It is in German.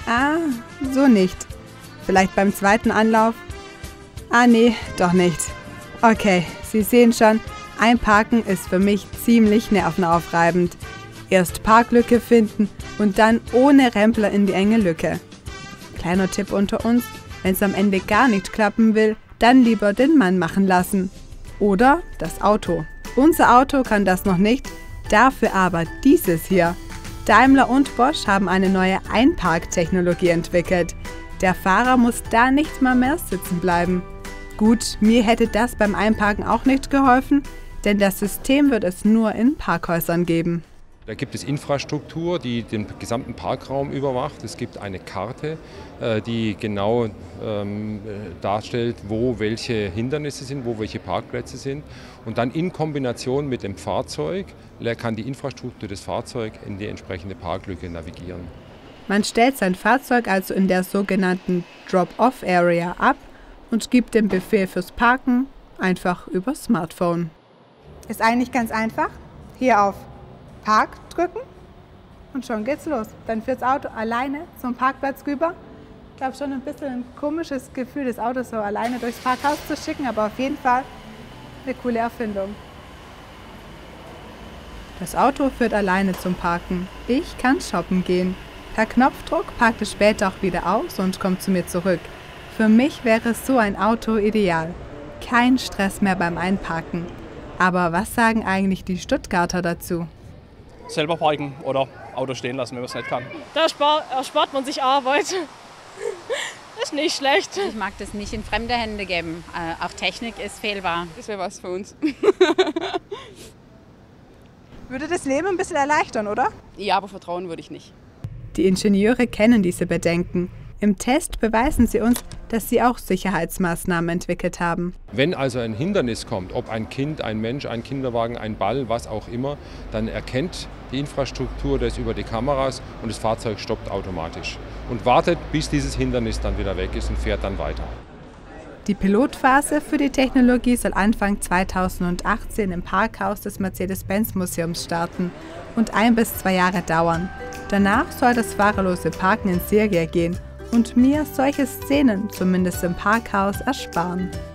Ah, so nicht. Vielleicht beim zweiten Anlauf? Ah nee, doch nicht. Okay, Sie sehen schon, Einparken ist für mich ziemlich nervenaufreibend. Erst Parklücke finden und dann ohne Rempler in die enge Lücke. Kleiner Tipp unter uns, wenn es am Ende gar nicht klappen will, dann lieber den Mann machen lassen. Oder das Auto. Unser Auto kann das noch nicht, dafür aber dieses hier. Daimler und Bosch haben eine neue Einparktechnologie entwickelt. Der Fahrer muss da nicht mal mehr sitzen bleiben. Gut, mir hätte das beim Einparken auch nicht geholfen, denn das System wird es nur in Parkhäusern geben. Da gibt es Infrastruktur, die den gesamten Parkraum überwacht. Es gibt eine Karte, die genau darstellt, wo welche Hindernisse sind, wo welche Parkplätze sind. Und dann in Kombination mit dem Fahrzeug kann die Infrastruktur des Fahrzeugs in die entsprechende Parklücke navigieren. Man stellt sein Fahrzeug also in der sogenannten Drop-Off-Area ab und gibt den Befehl fürs Parken einfach über Smartphone. Ist eigentlich ganz einfach. Hier auf Park drücken und schon geht's los. Dann führt das Auto alleine zum Parkplatz rüber. Ich glaube schon ein bisschen ein komisches Gefühl, das Auto so alleine durchs Parkhaus zu schicken, aber auf jeden Fall eine coole Erfindung. Das Auto führt alleine zum Parken. Ich kann shoppen gehen. Per Knopfdruck parkt es später auch wieder aus und kommt zu mir zurück. Für mich wäre so ein Auto ideal. Kein Stress mehr beim Einparken. Aber was sagen eigentlich die Stuttgarter dazu? Selber parken oder Auto stehen lassen, wenn man es nicht kann. Da erspart man sich Arbeit. Ist nicht schlecht. Ich mag das nicht in fremde Hände geben. Auch Technik ist fehlbar. Das wäre was für uns. Würde das Leben ein bisschen erleichtern, oder? Ja, aber vertrauen würde ich nicht. Die Ingenieure kennen diese Bedenken. Im Test beweisen sie uns, dass sie auch Sicherheitsmaßnahmen entwickelt haben. Wenn also ein Hindernis kommt, ob ein Kind, ein Mensch, ein Kinderwagen, ein Ball, was auch immer, dann erkennt die Infrastruktur das über die Kameras und das Fahrzeug stoppt automatisch und wartet, bis dieses Hindernis dann wieder weg ist und fährt dann weiter. Die Pilotphase für die Technologie soll Anfang 2018 im Parkhaus des Mercedes-Benz-Museums starten und 1 bis 2 Jahre dauern. Danach soll das fahrerlose Parken in Serie gehen und mir solche Szenen, zumindest im Parkhaus, ersparen.